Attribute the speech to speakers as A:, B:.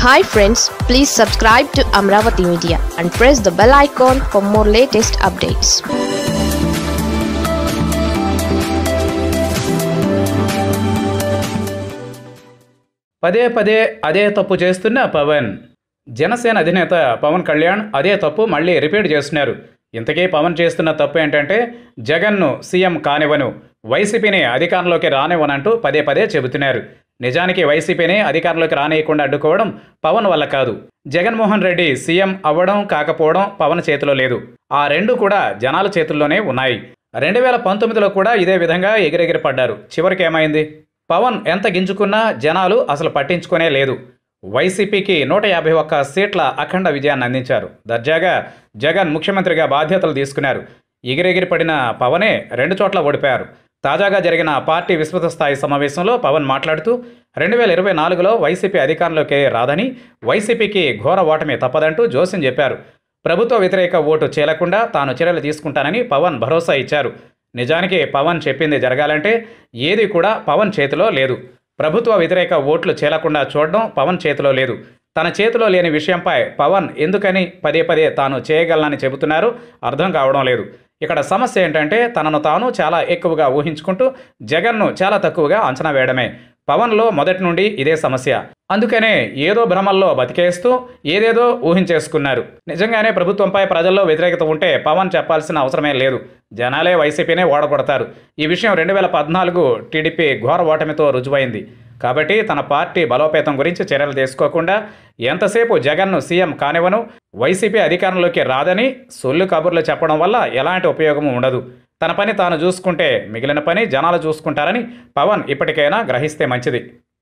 A: Hi friends, please subscribe to Amaravathi Media and press the bell icon for more latest updates.
B: పదే పదే అదే తప్పు చేస్తున్న పవన్. జనసేన అధినేత పవన్ కళ్యాణ్ అదే తప్పు మళ్ళీ రిపీట్ చేస్తున్నారు. ఇంతకీ పవన్ చేస్తున్న తప్పు ఏంటంటే జగన్ను సీఎం కానివ్వను, వైసీపీని అధికారంలోకి రానివ్వనంటూ పదే పదే చెబుతున్నారు. నిజానికి వైసీపీని అధికారంలోకి రానియకుండా అడ్డుకోవడం పవన్ వల్ల కాదు. జగన్మోహన్ రెడ్డి సీఎం అవ్వడం కాకపోవడం పవన్ చేతిలో లేదు. ఆ రెండు కూడా జనాల చేతుల్లోనే ఉన్నాయి. 2019లో కూడా ఇదే విధంగా ఎగిరెగిరి పడ్డారు. చివరికి ఏమైంది? పవన్ ఎంత గింజుకున్నా జనాలు అసలు పట్టించుకునే లేదు. వైసీపీకి 151 సీట్ల అఖండ విజయాన్ని అందించారు. దర్జాగా జగన్ ముఖ్యమంత్రిగా బాధ్యతలు తీసుకున్నారు. ఎగిరెగిరి పడిన పవనే 2 చోట్ల ఓడిపోయారు. తాజాగా జరిగిన పార్టీ విస్తృత స్థాయి సమావేశంలో పవన్ మాట్లాడుతూ 2024లో వైసీపీ అధికారంలోకి రాదని, వైసీపీకి ఘోర ఓటమి తప్పదంటూ జోస్యం చెప్పారు. ప్రభుత్వ వ్యతిరేక ఓటు చేలకుండా తాను చర్యలు తీసుకుంటానని పవన్ భరోసా ఇచ్చారు. నిజానికి పవన్ చెప్పింది జరగాలంటే ఏది కూడా పవన్ చేతిలో లేదు. ప్రభుత్వ వ్యతిరేక ఓట్లు చేలకుండా చూడడం పవన్ చేతిలో లేదు. తన చేతిలో లేని విషయంపై పవన్ ఎందుకని పదే పదే తాను చేయగలనని చెబుతున్నారో అర్థం కావడం లేదు. ఇక్కడ సమస్య ఏంటంటే తనను తాను చాలా ఎక్కువగా ఊహించుకుంటూ జగన్ను చాలా తక్కువగా అంచనా వేయడమే. పవన్లో మొదటి నుండి ఇదే సమస్య. అందుకనే ఏదో భ్రమల్లో బతికేస్తూ ఏదేదో ఊహించేసుకున్నారు. నిజంగానే ప్రభుత్వంపై ప్రజల్లో వ్యతిరేకత ఉంటే పవన్ చెప్పాల్సిన అవసరమే లేదు. జనాలే వైసీపీనే ఓడగొడతారు. ఈ విషయం 2014 టీడీపీ ఘోర ఓటమితో రుజువైంది. కాబట్టి తన పార్టీ బలోపేతం గురించి చర్యలు తీసుకోకుండా ఎంతసేపు జగన్ను సీఎం కానివ్వను, వైసీపీ అధికారంలోకి రాదని సొల్లు కబుర్లు చెప్పడం వల్ల ఎలాంటి ఉపయోగము ఉండదు. తన పని తాను చూసుకుంటే మిగిలిన పని జనాలు చూసుకుంటారని పవన్ ఇప్పటికైనా గ్రహిస్తే మంచిది.